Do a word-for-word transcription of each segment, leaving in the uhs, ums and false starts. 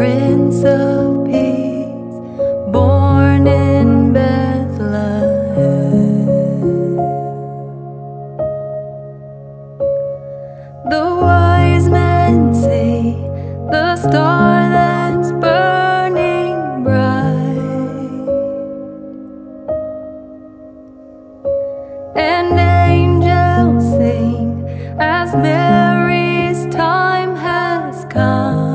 Prince of Peace, born in Bethlehem. The wise men see the star that's burning bright, and angels sing as Mary's time has come.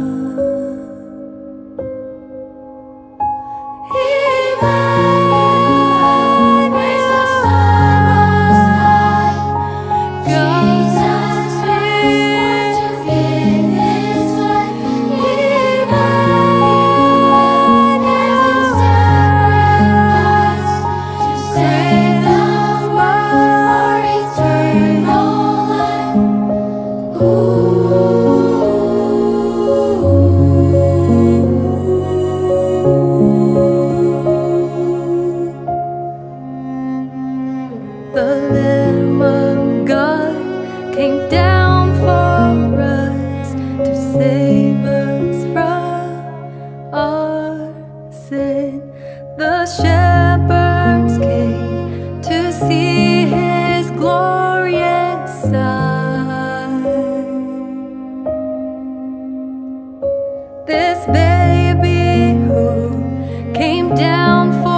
The Lamb of God came down for us to save us from our sin. The shepherds came to see His glorious sight. This baby who came down for